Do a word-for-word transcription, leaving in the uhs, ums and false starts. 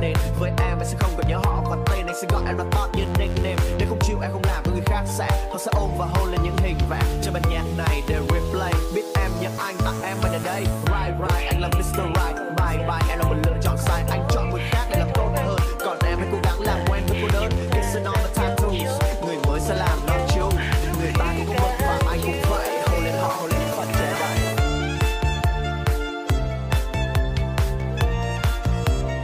nên với em anh sẽ không cần nhớ họ và tên, anh sẽ gọi em là top như nickname. Nếu không chịu em không làm với người khác sẽ họ sẽ ôm và hôn lên những hình vẽ cho bản nhạc này để